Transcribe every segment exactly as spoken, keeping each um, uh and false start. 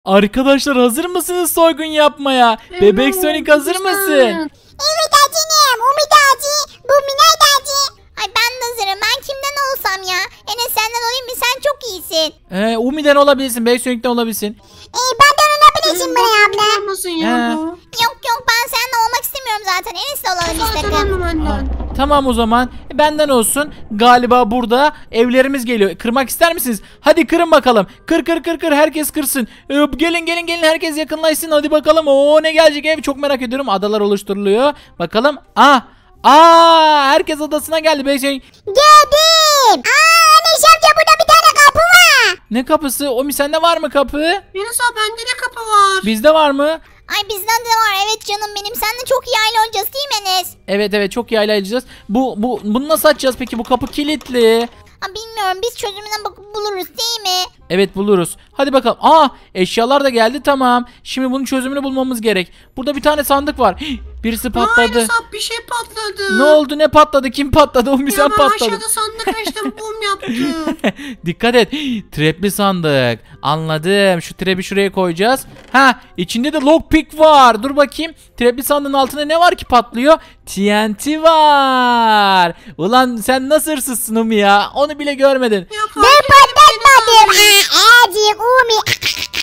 Arkadaşlar hazır mısınız soygun yapmaya? Evet, Bebek Sonic hazır lütfen. mısın? Evet acınım. Umut acı. Bu Minay da acı. Ay ben de hazırım. Ben kimden olsam ya? Enes senden olayım mı? Sen çok iyisin. Ee, Umi'den olabilirsin, Bebek Sonic'ten olabilirsin. Ee, ben de olabilirsin Ee, buraya bak, abla. olmasın ya He. bu. Yok yok ben seninle olmak istemiyorum zaten. Enes'le olalım Zaten istedim. onu benden. Tamam o zaman benden olsun. Galiba burada evlerimiz geliyor. Kırmak ister misiniz? Hadi kırın bakalım. Kır kır kır kır herkes kırsın. Ee, gelin gelin gelin herkes yakınlaşsın. Hadi bakalım. Oo ne gelecek ev çok merak ediyorum. Adalar oluşturuluyor. Bakalım. Ah. Aa herkes adasına geldi. Bebek Sonic. Geldim. Aa Enes amca burada bir tane kapı var. Ne kapısı? Omi sende var mı kapı? Enes abi bende de kapı var. Bizde var mı? Ay bizden de var evet canım benim. Seninle çok iyi aile olacağız değil mi Enes? Evet evet çok iyi ayarlayacağız. Bu bu bunu nasıl açacağız peki? Bu kapı kilitli. Ha, bilmiyorum biz çözümüne bakıp buluruz değil mi? Evet buluruz. Hadi bakalım. Aa eşyalar da geldi tamam. Şimdi bunun çözümünü bulmamız gerek. Burada bir tane sandık var. Hih, birisi Aa, patladı. Enes abi bir şey patladı. Ne oldu ne patladı? Kim patladı? O Ya sen ben patladı. aşağıda sandık açtım bum yaptı. Dikkat et. Hih, Trapli sandık. Anladım. Şu trap'i şuraya koyacağız. Ha içinde de lockpick var. Dur bakayım. Trapli sandığın altında ne var ki patlıyor? T N T var. Ulan sen nasıl hırsızsın Umi ya? Onu bile görmedin. Ya, Ben fark patlatmadım. etmedim Enes abi. Aa acık Umi.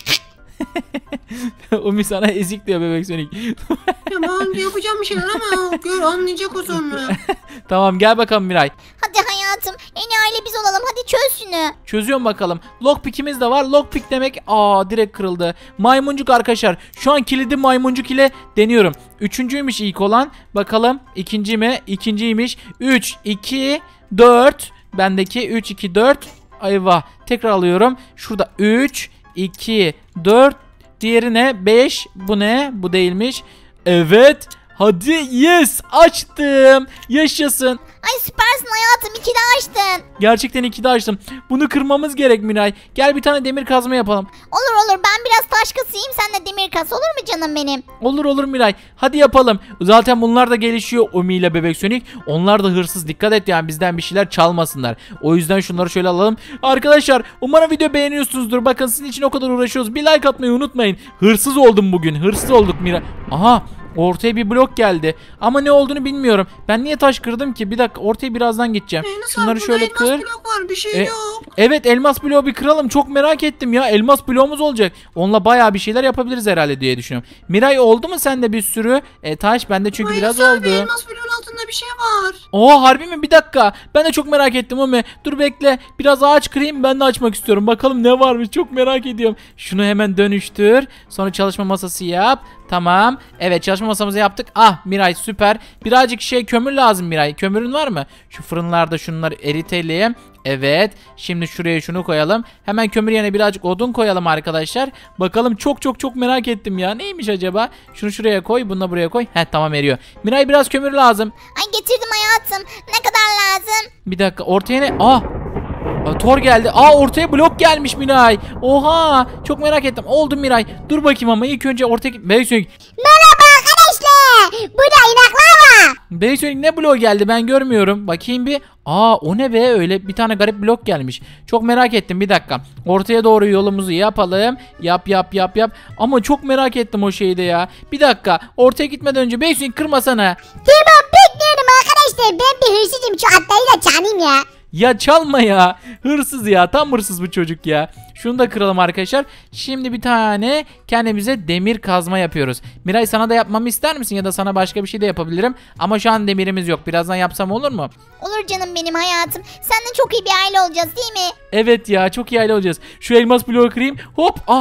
Umi sana ezik diyor Bebek Sonic. Ya ben yapacağım bir şeyler ama gör anlayacak o sonra. Tamam gel bakalım Miray. Hadi hayatım en iyi aile biz olalım hadi çöz şunu. Çözüyorum bakalım. Lockpick'imiz de var. Lockpick demek aa direkt kırıldı. Maymuncuk arkadaşlar. Şu an kilidi maymuncuk ile deniyorum. Üçüncüymüş ilk olan. Bakalım ikinci mi? İkinciymiş. üç, iki, dört. Bendeki üç, iki, dört. Ayvah. Tekrar alıyorum. Şurada üç, iki, dört. Diğeri ne? beş. Bu ne? Bu değilmiş. Evet. Hadi yes açtım. Yaşasın. Ay süpersin hayatım iki de açtın. Gerçekten iki de açtım. Bunu kırmamız gerek Miray. Gel bir tane demir kazma yapalım. Olur olur ben biraz taş kasayım sen de demir kas olur mu canım benim? Olur olur Miray. Hadi yapalım. Zaten bunlar da gelişiyor Umi ile Bebek Sonic. Onlar da hırsız. Dikkat et yani bizden bir şeyler çalmasınlar. O yüzden şunları şöyle alalım. Arkadaşlar umarım video beğeniyorsunuzdur. Bakın sizin için o kadar uğraşıyoruz. Bir like atmayı unutmayın. Hırsız oldum bugün. Hırsız olduk Miray. Aha. Ortaya bir blok geldi. Ama ne olduğunu bilmiyorum. Ben niye taş kırdım ki? Bir dakika ortaya birazdan gideceğim. Enes Şunları abi, şöyle burada elmas kır. blok var bir şey E, yok. Evet elmas bloğu bir kıralım. Çok merak ettim ya. Elmas bloğumuz olacak. Onunla bayağı bir şeyler yapabiliriz herhalde diye düşünüyorum. Miray oldu mu sende bir sürü? E, taş bende çünkü Enes biraz abi, oldu. elmas bloğun altında bir şey var. Oo harbi mi? Bir dakika. Ben de çok merak ettim Umi. Dur bekle. Biraz ağaç kırayım ben de açmak istiyorum. Bakalım ne varmış çok merak ediyorum. Şunu hemen dönüştür. Sonra çalışma masası yap. Tamam. Evet çalışma masamızı yaptık. Ah Miray süper. Birazcık şey kömür lazım Miray. Kömürün var mı? Şu fırınlarda şunları eritelim. Evet. Şimdi şuraya şunu koyalım. Hemen kömür yerine birazcık odun koyalım arkadaşlar. Bakalım çok çok çok merak ettim ya. Neymiş acaba? Şunu şuraya koy. Bunu da buraya koy. Heh tamam eriyor. Miray biraz kömür lazım. Ay getirdim hayatım ne kadar lazım? Bir dakika ortaya ne? Ah! Aa, Thor geldi. Aa ortaya blok gelmiş Miray. Oha! Çok merak ettim. Oldu Miray. Dur bakayım ama ilk önce ortaya... Bebek Sonic. Merhaba arkadaşlar. Burada inaklar var. Bebek Sonic ne bloğu geldi ben görmüyorum. Bakayım bir. Aa o ne be öyle bir tane garip blok gelmiş. Çok merak ettim bir dakika. Ortaya doğru yolumuzu yapalım. Yap yap yap yap. Ama çok merak ettim o şeyi de ya. Bir dakika ortaya gitmeden önce Bebek Sonic kırmasana. Tamam bekliyorum arkadaşlar ben bir hırsızım şu atları da çalayım ya. Ya çalma ya. Hırsız ya. Tam hırsız bu çocuk ya. Şunu da kıralım arkadaşlar. Şimdi bir tane kendimize demir kazma yapıyoruz. Miray sana da yapmamı ister misin? Ya da sana başka bir şey de yapabilirim. Ama şu an demirimiz yok. Birazdan yapsam olur mu? Olur canım benim hayatım. Seninle çok iyi bir aile olacağız değil mi? Evet ya. Çok iyi aile olacağız. Şu elmas bloğu kırayım. Hop. Ah.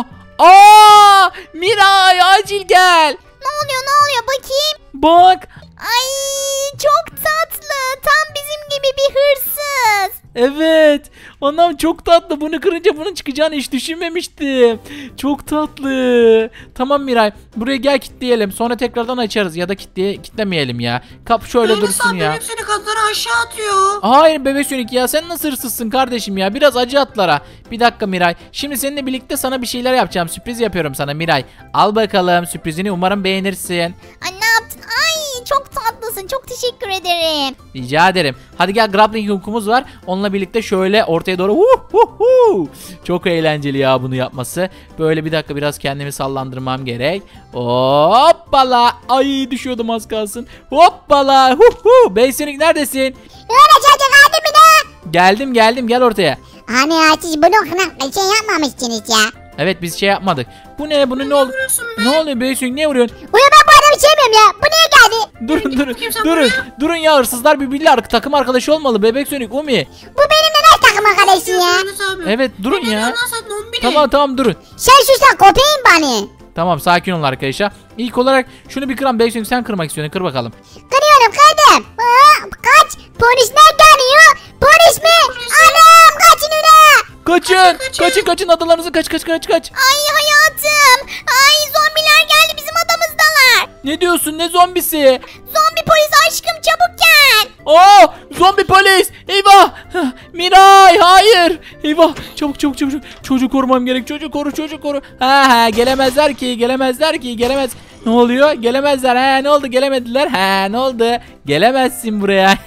Aa! Miray acil gel. Ne oluyor ne oluyor bakayım. Bak. Ay çok tatlı. Tam bizim gibi bir hırsız. Evet. Anam çok tatlı. Bunu kırınca bunun çıkacağını hiç düşünmemiştim. Çok tatlı. Tamam Miray. Buraya gel kilitleyelim. Sonra tekrardan açarız. Ya da kilitleye, kilitlemeyelim ya. Kap şöyle Enes dursun abi ya. benim seni katları aşağı atıyor. Hayır Bebek Sonic ya. Sen nasıl hırsızsın kardeşim ya. Biraz acı atlara. Bir dakika Miray. Şimdi seninle birlikte sana bir şeyler yapacağım. Sürpriz yapıyorum sana Miray. Al bakalım sürprizini. Umarım beğenirsin. Ay ne yaptın? Ay çok tatlısın. olasın. Çok teşekkür ederim. Rica ederim. Hadi gel, grappling hookumuz var. Onunla birlikte şöyle ortaya doğru. Hu, hu, hu. Çok eğlenceli ya bunu yapması. Böyle bir dakika biraz kendimi sallandırmam gerek. Hoppala. Ay düşüyordum az kalsın. Hoppala. Hu hu. Beysonik neredesin? Öyle çocuk hadi mi ne? Geldim geldim, gel ortaya. Hani ya siz bunu bir şey yapmamışsınız ya. Evet biz şey yapmadık. Bu ne? Bunu ne oldu? Vuruyorsun be. Ne oluyor Beysonik, niye vuruyorsun? Uya ben bu adamı sevmiyorum ya. Bu niye geldi? Durun durun bakayım sen durun. buraya. Durun ya, hırsızlar birbiriyle ar- takım arkadaşı olmalı. Bebek Sonic, Umi. Bu benimle ne takım arkadaşı ya? Enes abi. Evet durun Beni ya. anlarsan dombili. Tamam tamam durun. Sen sus lan köpeğin beni. Tamam sakin olun arkadaşlar. İlk olarak şunu bir kıran, Bebek Sonic sen kırmak istiyorsun. Kır bakalım. Kırıyorum kırdım. Aa, kaç. Polisler geliyor. Polis mi? Anam kaçın ulan. Kaçın kaçın kaçın, kaçın adalarınızı, kaç kaç kaç kaç. Ay hayatım. Ay zombiler geldi bizim adamızdalar. Ne diyorsun, ne zombisi? Zombi polis aşkım çabuk gel. Aa, zombi polis. Eyvah. Hah, Miray hayır. Eyvah, çabuk çabuk çabuk. Çocuk korumam gerek. Çocuk koru, çocuk koru. Ha ha, gelemezler ki, gelemezler ki, gelemez. Ne oluyor? Gelemezler. Ha ne oldu? Gelemediler. Ha ne oldu? Gelemezsin buraya.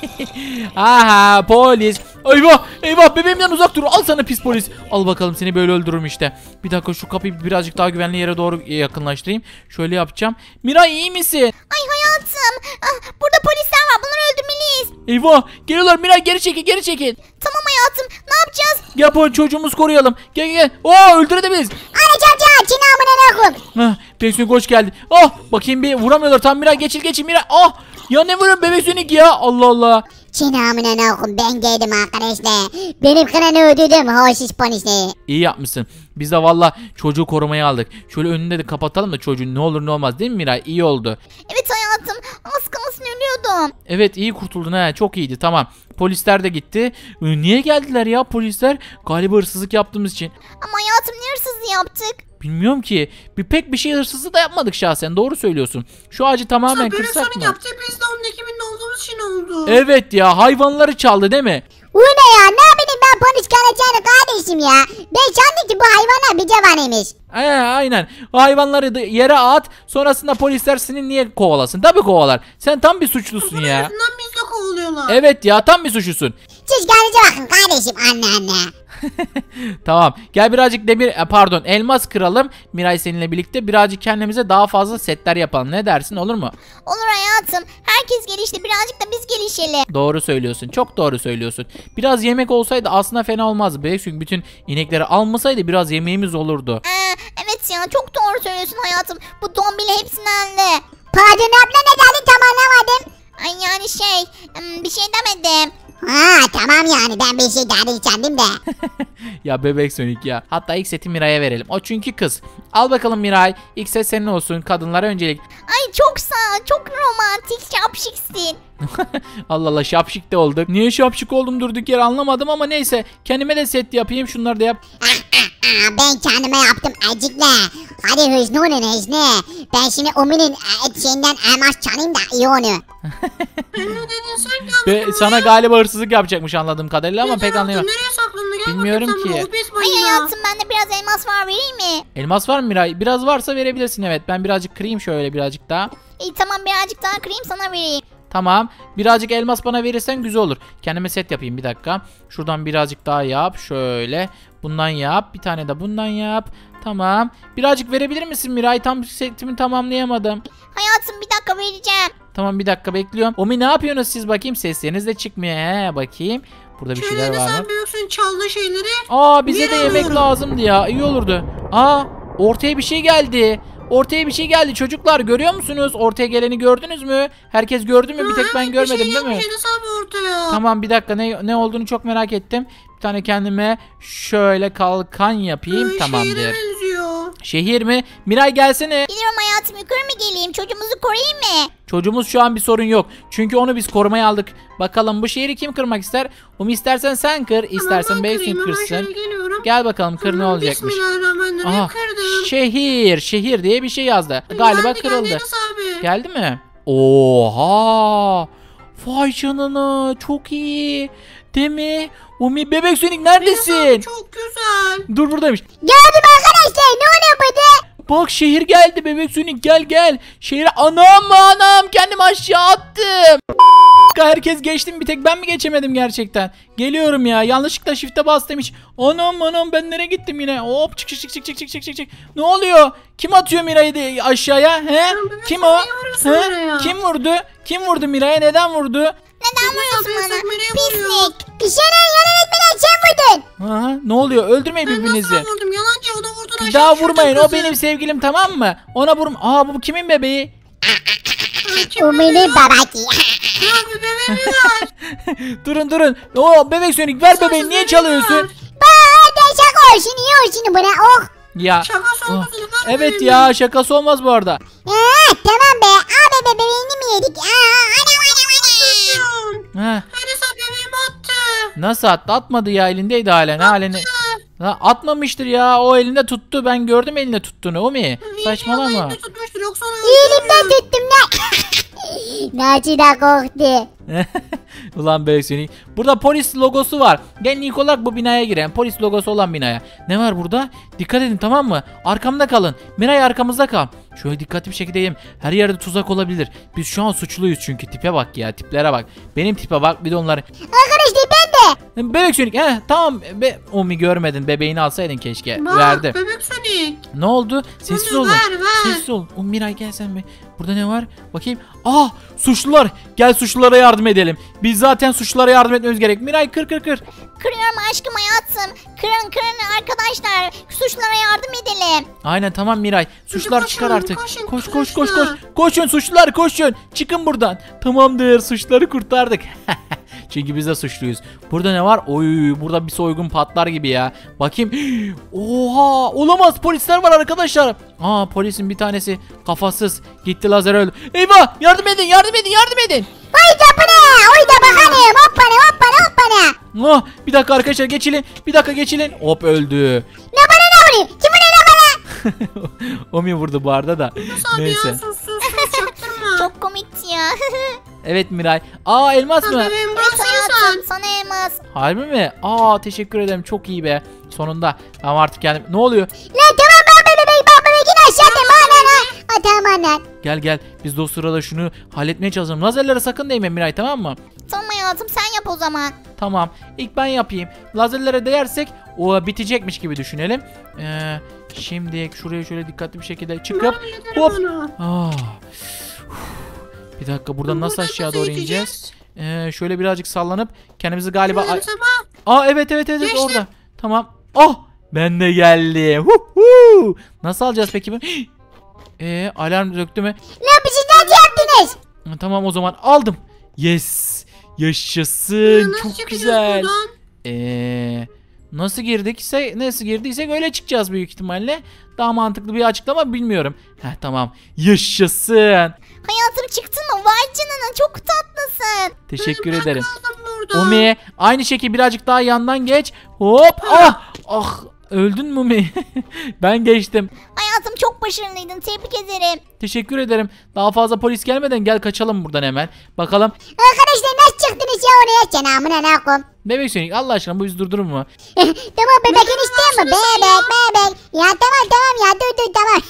Aha polis. Eyvah eyvah, bebeğimden uzak dur. Al sana pis polis. Al bakalım, seni böyle öldürürüm işte. Bir dakika şu kapıyı birazcık daha güvenli yere doğru yakınlaştırayım. Şöyle yapacağım. Miray iyi misin? Ay hayatım. Ah, burada polisler var. Bunları öldürmeliyiz. Eyvah geliyorlar. Miray geri çekil, geri çekil. Tamam hayatım. Ne yapacağız? Yapın, çocuğumuzu koruyalım. Gel gel. Oo öldürebiliriz. Anacığım ya. Çinamına ne koy? Hah, Bebek Sonic hoş geldi. Ah bakayım bir vuramıyorlar. Tam Miray geçil geçil Miray. Ah ya ne vuruyor Bebek Sonic ya. Allah Allah. Çinamına ne koy? Ben geldim arkadaşlar. Benim kanalı ödedim. Hoşiş polisleri. İyi yapmışsın. Biz de valla çocuğu korumaya aldık. Şöyle önünde de kapatalım da çocuğun ne olur ne olmaz, değil mi Miray? İyi oldu. Evet hayatım. Az kalsın ölüyordum. Evet iyi kurtuldun ha, çok iyiydi, tamam. Polisler de gitti. Ee, Niye geldiler ya polisler? Galiba hırsızlık yaptığımız için. Ama hayatım ne hırsızlığı yaptık? Bilmiyorum ki. Bir pek bir şey hırsızlığı da yapmadık şahsen, doğru söylüyorsun. Şu ağacı tamamen Sen Bebek kırsak Sonic mı? yaptı. Biz de onun ekibinde olduğumuz için oldu. Evet ya, hayvanları çaldı değil mi? Bu ne ya? Ne bileyim ben polis kalacağını kardeşim ya. Ben sandım ki bu hayvanlar bir cevanıymış. Ee, aynen. O hayvanları da yere at. Sonrasında polisler seni niye kovalasın? Tabii kovalar. Sen tam bir suçlusun Bunun ya. yüzünden biz de kovalıyorlar. Evet ya, tam bir suçlusun. Siz kendinize bakın kardeşim anne anne. Tamam. Gel birazcık demir e, pardon elmas kıralım. Miray seninle birlikte birazcık kendimize daha fazla setler yapalım. Ne dersin, olur mu? Olur hayatım. Herkes gelişti. Birazcık da biz gelişelim. Doğru söylüyorsun. Çok doğru söylüyorsun. Biraz yemek olsaydı aslında fena olmazdı. Belki çünkü bütün inekleri almasaydı biraz yemeğimiz olurdu. Ee, evet ya çok doğru söylüyorsun hayatım. Bu dombili hepsinden de. Pardon abla ne dedin tam anlamadım. Ay yani şey ım, bir şey demedim. Ha tamam yani ben bir şey dedim sandım da. Ya Bebek Sonic ya. Hatta ilk seti Miray'a verelim. O çünkü kız. Al bakalım Miray. İlk set senin olsun. Kadınlara öncelik. Ay çok sağ ol. Çok romantik şapşiksin. Allah Allah, şapşik de olduk. Niye şapşik oldum durduk yere anlamadım ama neyse. Kendime de set yapayım. Şunları da yap. Aa, ben kendime yaptım acıkla. Hadi hızlı olun hızlı. Ben şimdi Umi'nin e, şeyinden elmas çalayım da iyi onu. Ne dedin sen ki? Ve sana galiba hırsızlık yapacakmış anladığım kadarıyla ama Nereye pek anlayamadım. Nereye saklandı? Gel Bilmiyorum bakayım sen ki. bana, o pis Ay balina. hayatım bende biraz elmas var vereyim mi? Elmas var mı Miray? Biraz varsa verebilirsin, evet. Ben birazcık kırayım şöyle birazcık daha. İyi tamam birazcık daha kırayım sana vereyim. Tamam. Birazcık elmas bana verirsen güzel olur. Kendime set yapayım bir dakika. Şuradan birazcık daha yap. Şöyle. Bundan yap. Bir tane de bundan yap. Tamam. Birazcık verebilir misin Miray? Tam setimi tamamlayamadım. Hayatım bir dakika vereceğim. Tamam bir dakika bekliyorum. Omi ne yapıyorsunuz siz bakayım? Sesleriniz de çıkmıyor. He bakayım. Burada bir şeyler Şöyle var sen mı? büyüksün çaldığı şeyleri. Aa bize de Niye yemek alıyorum? lazımdı ya. İyi olurdu. Aa ortaya bir şey geldi. Ortaya bir şey geldi çocuklar, görüyor musunuz? Ortaya geleni gördünüz mü? Herkes gördü mü? Bir tek ben görmedim şey değil mi? Enes abi ortaya. Tamam bir dakika, ne ne olduğunu çok merak ettim. Bir tane kendime şöyle kalkan yapayım. Ee, Tamamdır. Şehire benziyor. Şehir mi? Miray gelsene. Geliyorum hayatım yukarı mı geleyim çocuğumuzu koruyayım mı? Çocuğumuz şu an bir sorun yok. Çünkü onu biz korumaya aldık. Bakalım bu şehri kim kırmak ister? Um istersen sen kır, istersen ben Beysun kırayım, hemen kırsın. şöyle geliyorum. Gel bakalım kır, ne Tamam, olacakmış. Bismillahirrahmanirrahim, Aha, kırdım. şehir, şehir diye bir şey yazdı. Galiba Geldi, geldi kırıldı. Enes abi. Geldi mi? Oha! Vay canına, çok iyi. Değil mi? Umi Bebek Sonic Enes abi neredesin? çok güzel. Dur buradaymış. Gördüm arkadaşlar ne oluyor burada? Bak şehir geldi bebek Sonic, gel gel. Şehir anam anam kendimi aşağı attım. Herkes geçtim, bir tek ben mi geçemedim gerçekten? Geliyorum ya, yanlışlıkla shift'e bastım hiç. Anam anam ben nereye gittim yine? Hop çık çık çık çık çık çık çık çık çık. Ne oluyor? Kim atıyor Miray'ı de aşağıya? He? Kim o? He? Kim vurdu? Kim vurdu Miray'a? Neden vurdu? Neden vuruyorsun bana? Pislik. Pislik. İşine yalan etmeden sen vurdun. Aha, ne oluyor? Öldürmeyin Ben birbirinizi. nasıl vurdum? Yalancı, o da vurdu. Bir daha vurmayın. O benim sevgilim, tamam mı? Ona vurma. Aa bu kimin bebeği? O benim babacığım. Ya bir bebeğimi ver. Durun durun. Oo bebek Sonic ver bebeği. Niye çalıyorsun? Bana şaka olsun, iyi olsun buna. Oh. Ya. Şakası oh, olmasın. Evet ya, şakası olmaz bu arada. Aa, tamam be. Abi bebeğini mi yedik? Aa, anam anam anam. Ha, Enes abi bebeğimi attı. nasıl attı? Atmadı ya, elindeydi hala. Ne halini? Ha, atmamıştır ya. O elinde tuttu. Ben gördüm elinde tuttuğunu. O mi? Saçmalama. Elinde tutmuştur, yoksa onu Elimden öldürürüm. tuttum lan. Naci da korktu. Ulan bebek Sonic. Burada polis logosu var. Gelin ilk olarak bu binaya girelim. Polis logosu olan binaya. Ne var burada? Dikkat edin, tamam mı? Arkamda kalın. Miray arkamızda kal. Şöyle dikkatli bir şekilde yiyeyim. Her yerde tuzak olabilir. Biz şu an suçluyuz çünkü. Tipe bak ya. Tiplere bak. Benim tipe bak. Bir de onları. Arkadaşlar ben de. Bebek Sonic. He tamam. Be Omi görmedin. Bebeğini alsaydın keşke. Bak, Verdim. bebek Sonic. Ne oldu? Sessiz Bunu olun. ver, ver. Sessiz ol. O Miray gel sen bir. Burada ne var? Bakayım. Ah suçlular. Gel suçlulara yardım edelim. Biz zaten suçlulara yardım etmemiz gerek. Miray kır kır kır. Kırıyorum aşkım hayatım. Kırın kırın arkadaşlar. Suçlara yardım edelim. Aynen tamam Miray. Suçlular koşun, çıkar artık. koşun, koş koş koş koş. suçlular. Koşun suçlular koşun. Çıkın buradan. Tamamdır, suçları kurtardık. Çünkü biz de suçluyuz. Burada ne var? Oy burada bir soygun patlar gibi ya. Bakayım. Oha olamaz, polisler var arkadaşlar. Aa polisin bir tanesi kafasız. Gitti, lazer öldü. Eyvah yardım edin yardım edin yardım edin. Oy da bana. Oy da bakalım. Hoppana hoppana hoppana. Ah, bir dakika arkadaşlar geçilin. Bir dakika geçilin. Hop öldü. Ne bana ne oluyor? Kim bana ne bana? Omi vurdu bu arada da. Nasıl abi Neyse. ya, sus sus sus çaktırma. Çok komikti ya. Evet Miray. Aa elmas mı? Bebeğim Evet bıraksana hayatım sen. sana elmas. Harbi mi? Aa teşekkür ederim. Çok iyi be. Sonunda. Tamam artık kendim. Ne oluyor? Lan tamam ben bebeğim ben bebeğini aşağıda bana ne? Ha tamam lan. Gel gel. Biz de o sırada şunu halletmeye çalışalım. Lazerlere sakın değme Miray, tamam mı? Tamam hayatım sen yap o zaman. Tamam. İlk ben yapayım. Lazerlere değersek o bitecekmiş gibi düşünelim. Ee, şimdi şuraya şöyle dikkatli bir şekilde çıkıp Ben hop. onu. Ah. Bir dakika buradan nasıl Buradan aşağı nasıl doğru gideceğiz? ineceğiz? Ee, şöyle birazcık sallanıp kendimizi galiba... Şöyle Ay- bir sabah. Aa evet evet evet Geçtim. orada. Tamam. Oh! Ben de geldim. Huhu! Nasıl alacağız peki bunu? Ee, alarm döktü mü? Lan bir şey nasıl yaptınız? Ha, Tamam o zaman aldım. Yes! Yaşasın. Nasıl Çok çıkacağız güzel. buradan? Ee, nasıl girdikse, nasıl girdiysek öyle çıkacağız büyük ihtimalle. Daha mantıklı bir açıklama bilmiyorum. Heh tamam. Yaşasın. Hayatım çıktın mı? Vay canına çok tatlısın. Teşekkür Ben ederim. kaldım burada. Umi aynı şekil birazcık daha yandan geç. Hop. Ah! Ah! Öldün mü Umi? Ben geçtim. Hayatım çok başarılıydın tebrik ederim. Teşekkür ederim. Daha fazla polis gelmeden gel kaçalım buradan hemen. Bakalım. Arkadaşlar nasıl çıktınız ya oraya? Canamına ne koyayım? Bebek Sonic Allah aşkına bu yüzü durdurur mu? Tamam bebeğin istiyor mu? Bebek bebek. Ya tamam tamam ya dur dur tamam.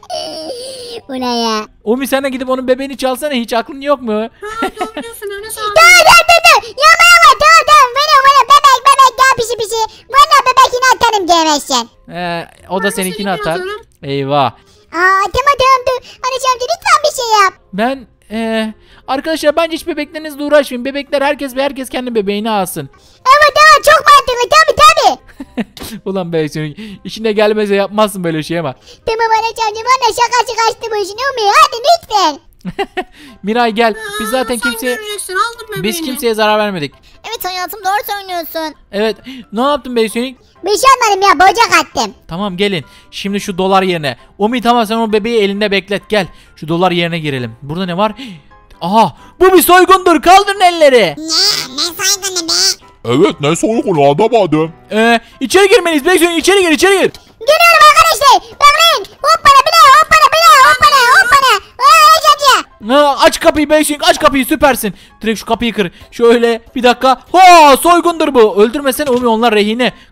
Bu ne ya? Umi sen de gidip onun bebeğini çalsana, hiç aklın yok mu? Ha, doğru diyorsun Enes abi. Dur dur dur dur. Ya bana bak tamam tamam. Bana bana bebek bebek ya pişi pişi. Bana bebekini atarım gelmezsen. Ee, o da Ben seninkini seninkini atar. atarım. Eyvah. Aa tamam tamam dur. Anacığım amca lütfen bir şey yap. Ben ee, arkadaşlar bence hiç bebeklerinizle uğraşmayın. Bebekler herkes ve herkes kendi bebeğini alsın. Evet tamam çok mantıklı tabii tabii. Ulan Bebek Sonic işine gelmeze yapmazsın böyle şey ama. Tamam anacığım amca bana şakası kaçtı başını umuyor. Hadi lütfen. Miray gel. Biz Ha, zaten sen kimseye göreceksin, aldım bebeğini. biz kimseye zarar vermedik. Evet hayatım doğru söylüyorsun. Evet. Ne yaptın Bebek Sonic? Bir şey anladım ya bocak attım. Tamam gelin. Şimdi şu dolar yerine. Umi tamam sen o bebeği elinde beklet. Gel. Şu dolar yerine girelim. Burada ne var? Aha bu bir soygundur. Kaldırın elleri. Ne? Ne saygını be? Evet ne soygunu anlamadım. Ee, içeri girmeliyiz. Bebek Sonic içeri gir içeri gir. Geliyorum arkadaşlar. Bekleyin. Hoppana bir daha hoppana bir daha hoppana hoppana. Aa amca. Ha, aç kapıyı Bebek Sonic aç kapıyı, süpersin. Direkt şu kapıyı kır. Şöyle bir dakika. Ha soygundur bu. Öldürmesene Umi, onlar rehine.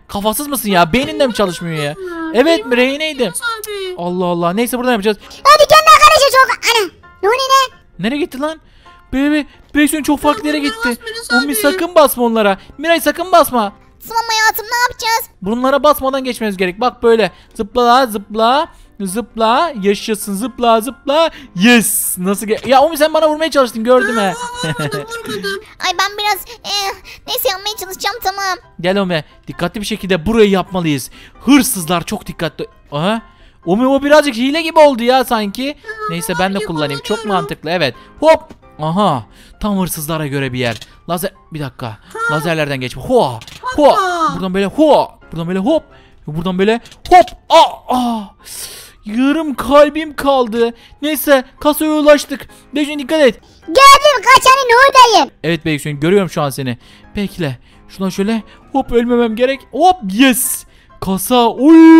Kafasız mısın ya? Beynin de mi çalışmıyor ya? Evet mi rehineydim. Abi. Allah Allah. Neyse buradan yapacağız. Hadi kendi arkadaşa çok. Ana. Ne oluyor ne? Nereye gitti lan? Bebe, Beysun çok farklı yere Onlara gitti. basmayın Umi abi. sakın basma onlara. Miray sakın basma. Tamam hayatım ne yapacağız? Bunlara basmadan geçmemiz gerek. Bak böyle. Zıpla zıpla. Zıpla. Yaşasın. Zıpla zıpla. Yes. Nasıl ge- Ya Umi sen bana vurmaya çalıştın gördüm he. Vurmadım vurmadım. Ay ben biraz eh, neyse yapmaya çalışacağım tamam. Gel Umi. Dikkatli bir şekilde burayı yapmalıyız. Hırsızlar çok dikkatli. Aha. Umi o birazcık hile gibi oldu ya sanki. Neyse ben de iyi kullanayım. Çok kullanıyorum. mantıklı evet. Hop. Aha. Tam hırsızlara göre bir yer. Lazer. Bir dakika. Lazerlerden geçme. Hoa. Hoa. Hoppa. Buradan böyle hoa. Buradan böyle hop. Buradan böyle hop. Aa. Aa. Yarım kalbim kaldı. Neyse kasaya ulaştık. Beysun dikkat et. Gördüm kaçanın oradayım. Evet Beysun görüyorum şu an seni. Bekle. Şuna şöyle hop ölmemem gerek. Hop yes. Kasa.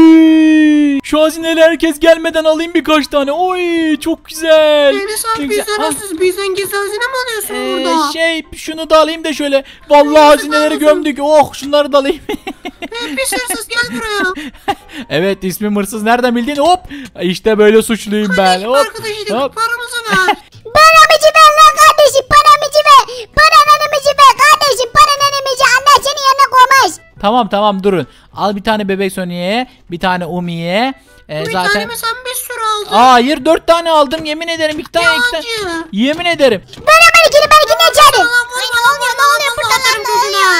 Oy. Şu hazineleri herkes gelmeden alayım birkaç tane. Oy çok güzel. Enes Ne abi güzel. bizden Ah. nasıl bizden gizli hazine mi alıyorsun Ee, burada? şey şunu da alayım da şöyle. Vallahi hazineleri gömdük. Oh şunları da alayım. Hey, pis hırsız gel buraya. Evet ismim hırsız. Nereden bildin? Hop. İşte böyle suçluyum ben. Hop. Arkadaşıydık Hop. paramızı ver. Paramızı ver lan kardeşim paramızı ver. Parananımızı ver kardeşim parananımızı Allah senin yanına koymaz. Tamam tamam durun. Al bir tane bebek Sony'ye, bir tane Umi'ye. Ee, Bir zaten tane mi sen bir sürü aldın? Aa, hayır dört tane aldım yemin ederim iki tane iki tane. Yalancı. Yemin ederim. Bana benimkini benimkini ne çağırdın? Ay ne oluyor ne oluyor burada lan ne oluyor?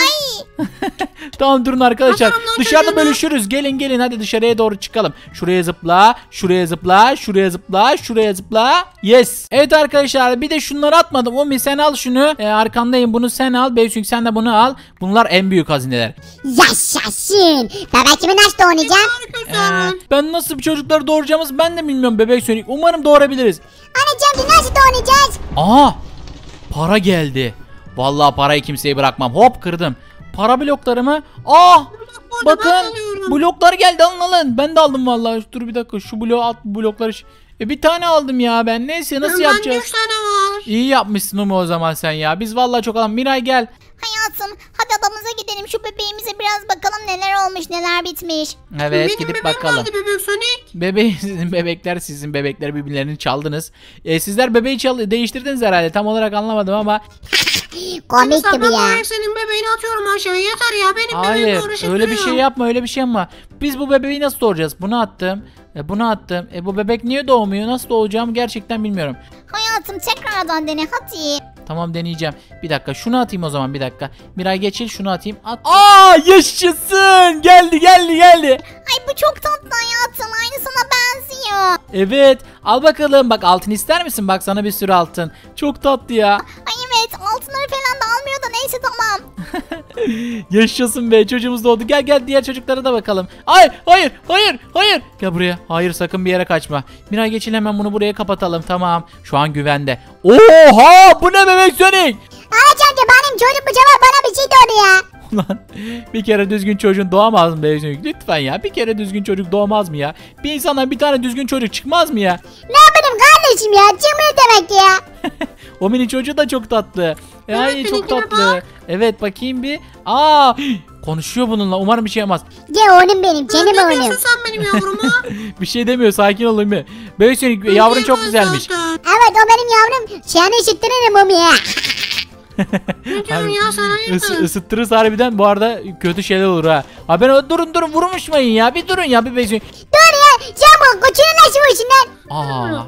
Ay. Tamam durun arkadaşlar. Atarım lan Dışarıda çocuğunu. bölüşürüz. Gelin gelin hadi dışarıya doğru çıkalım. Şuraya zıpla, şuraya zıpla, şuraya zıpla, şuraya zıpla. Yes. Evet arkadaşlar bir de şunları atmadım. Umi sen al şunu. Ee, arkandayım bunu sen al. Beysun sen de bunu al. Bunlar en büyük hazineler. Yaşasın. Babacımı nasıl oynayacağım? Harika Ee, sen. ben nasıl bir çocukları doğuracağımızı ben de bilmiyorum bebek Sonic. Umarım doğurabiliriz. Anacığım nasıl oynayacağız? Aa! Para geldi. Vallahi parayı kimseye bırakmam. Hop kırdım. Para bloklarımı. Aa! Burada Bakın ben alıyorum. bloklar geldi alın alın. Ben de aldım vallahi. Dur bir dakika şu bloğu at bu blokları. E bir tane aldım ya ben. Neyse nasıl Bende yapacağız? üç tane var. İyi yapmışsın Umi o zaman sen ya. Biz vallahi çok alalım. Miray gel. Hayatım hadi adamıza gidelim şu bebeğimize biraz bakalım neler olmuş neler bitmiş. Evet Benim gidip bebeğim bakalım. nerede bebek Sonic? Bebeği sizin bebekler sizin bebekler birbirlerini çaldınız. E, sizler bebeği çal değiştirdiniz herhalde. Tam olarak anlamadım ama. Komik Mesela gibi ben ya. buraya senin bebeğini atıyorum aşağıya yeter ya benim Hayır bebeğimle uğraşıp öyle bir şey duruyor. yapma öyle bir şey yapma. Biz bu bebeği nasıl doğuracağız? Bunu attım. E, bunu attım. E, bu bebek niye doğmuyor? Nasıl doğacağımı gerçekten bilmiyorum. Hayatım tekrardan dene hadi. Tamam deneyeceğim. Bir dakika şunu atayım o zaman bir dakika. Miray geçil şunu atayım. At. Aa yaşasın. Geldi geldi geldi. Ay bu çok tatlı hayatım aynı sana benziyor. Evet al bakalım. Bak altın ister misin? Bak sana bir sürü altın. Çok tatlı ya. Ay evet altınları falan da almıyor da neyse tamam. Yaşasın be çocuğumuz doğdu. Gel gel diğer çocuklara da bakalım. Ay hayır hayır hayır. Gel buraya. Hayır sakın bir yere kaçma. Miray geçil hemen bunu buraya kapatalım. Tamam. Şu an güvende. Oha bu ne bebek Sonic? Anacığım da benim çocuk bu cevap bana bir şey doğdu ya. Ulan bir kere düzgün çocuğun doğamaz mı bebek Sonic? Lütfen ya bir kere düzgün çocuk doğmaz mı ya? Bir insana bir tane düzgün çocuk çıkmaz mı ya? Ne yapayım kardeşim ya çıkmıyor demek ya. O mini çocuğu da çok tatlı. Ya Evet, çok benimkine tatlı. Evet bakayım bir. Aa konuşuyor bununla. Umarım bir şey yapmaz. Ya oğlum benim canım Ne oğlum. diyorsun sen benim yavruma? Bir şey demiyor. Sakin olun bir. Bebek Sonic yavrun çok güzelmiş. Zaten. Evet o benim yavrum. Seni ışıttırırım oğlum ya. Ne diyorsun ya sen Is, hayırdır? ısıttırırız harbiden bu arada kötü şeyler olur ha. Ha ben o- durun durun vurmuşmayın ya. Bir durun ya bir Bebek Sonic. Dur ya sen bu koçunu nasıl vursun lan? Aa.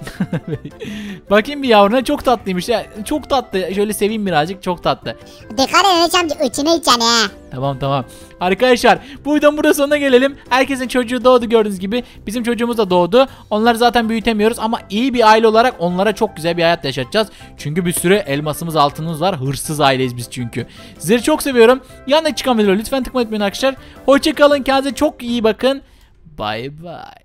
Bakayım bir yavruna çok tatlıymış ya. Çok tatlı. Şöyle seveyim birazcık. Çok tatlı. Dikkat et Anacığım içine içene ha. Tamam tamam. Arkadaşlar bu videonun burada sonuna gelelim. Herkesin çocuğu doğdu gördüğünüz gibi. Bizim çocuğumuz da doğdu. Onları zaten büyütemiyoruz ama iyi bir aile olarak onlara çok güzel bir hayat yaşatacağız. Çünkü bir sürü elmasımız altınımız var. Hırsız aileyiz biz çünkü. Sizleri çok seviyorum. Yanına çıkan videoları lütfen tıklamayı unutmayın arkadaşlar. Hoşçakalın. Kendinize çok iyi bakın. Bye bye.